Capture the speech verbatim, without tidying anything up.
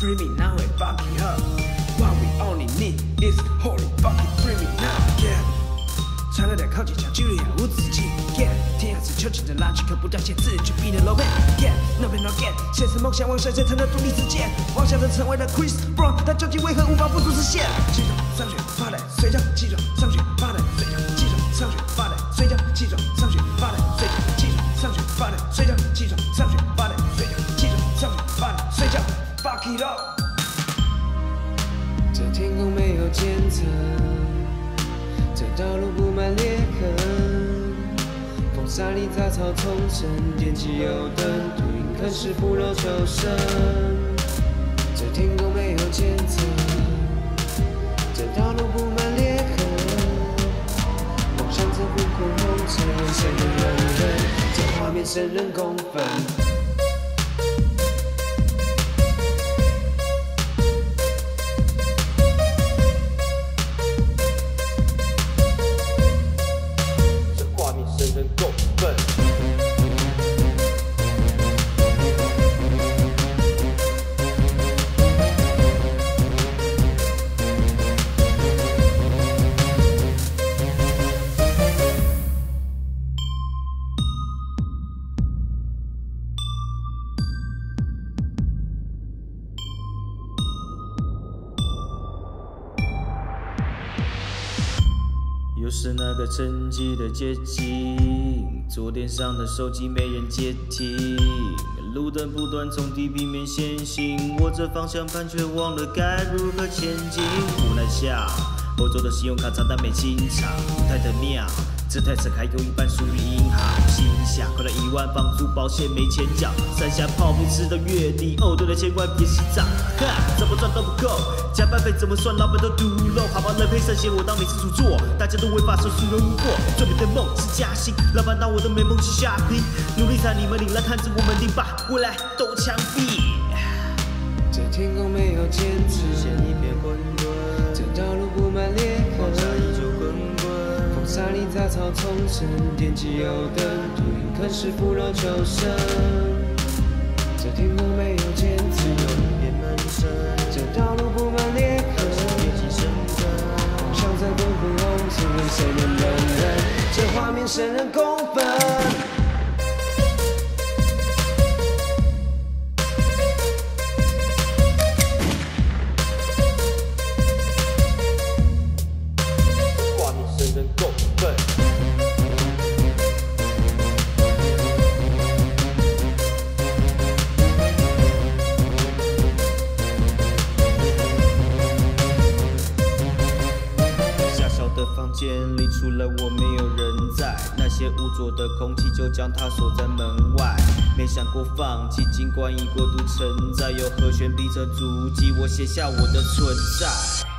free me now and fuck it up. What we only need is holy fucking free me now. Yeah. 穿了点靠近小距离，无止境。Yeah， 天涯是囚禁的垃圾，可不掉线，自己逼的 low man。Yeah，no pain no gain， 现实梦想往谁谁才能独立世界？妄想着成为了 Chris Brown， 但究竟为何无法付诸实现？记住上学发呆睡觉，记住上学发呆睡觉，记住上学发呆睡觉，记住上学发呆睡觉，记住上学发呆睡觉，记住上学发呆睡觉，记住上学发呆睡觉。Fuck it up。这天空没有监测。这道路布满裂痕，风沙里杂草丛生，电机油灯，秃鹰啃食腐肉求生。这天空没有监测，这道路布满裂痕，梦想在昏昏红尘，谁能认真？这画面生人公愤。人够笨。又是那个沉寂的街景，桌垫上的手机没人接听，路灯不断从地平面前行，握着方向盘却忘了该如何前进。无奈下，欧洲的信用卡账单没清偿，太的妙，这台车还有一半属于银行。心想扣了一万房租保险没钱缴，三下泡面吃到月底，哦对了千万别洗澡，哈，怎么赚都不够，加班费怎么算老板都独漏，好吧人陪圣贤我当没事出做，大家都违法受输人无过，最美的梦是加薪，老板当我的美梦去下拼，努力在你们领来看着我们领把未来都枪毙。这天空没有监测，视线一片混沌，这道路布满裂痕，风沙依旧滚滚，风沙里杂草丛生，电机油灯，秃鹰啃食腐肉求生。这天空没有监测，有一片门神，这道路布满裂痕，夜景深刻，梦想在滚滚红尘，谁能认真？这画面生人公愤。人够笨。狭小的房间里，除了我没有人在，那些污浊的空气就将它锁在门外。没想过放弃，尽管已过度承载，有和弦逼着足迹，我写下我的存在。